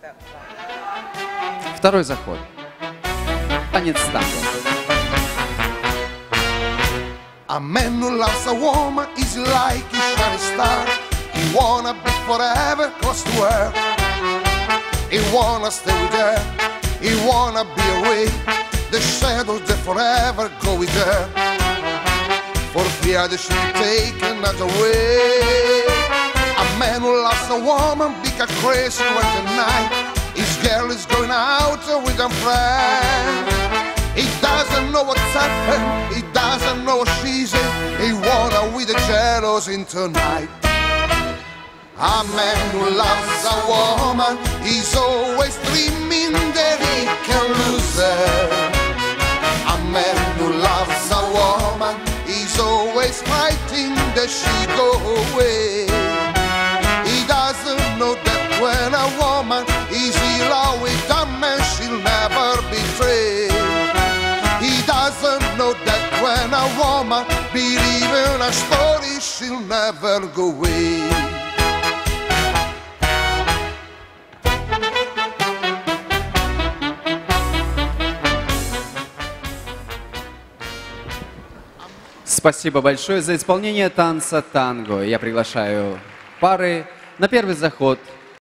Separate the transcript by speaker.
Speaker 1: Второй заход. Танец танго.
Speaker 2: A man who loves a woman is like a shining star. He wanna be forever close to her. He wanna stay with her. He wanna be away. The shadows that forever go with her. For fear that she'll take another way. A man who loves a woman become crazy when the night his girl is going out with a friend. He doesn't know what's happened, he doesn't know what she's in. He wanna with the jealous in tonight. A man who loves a woman is always dreaming that he can lose her. A man who loves a woman is always fighting that she go away. He doesn't know that when a woman is in love with a man, she'll never betray. He doesn't know that when a woman believes in a story, she'll never go away.
Speaker 1: Спасибо большое за исполнение танца танго. Я приглашаю пары на первый заход.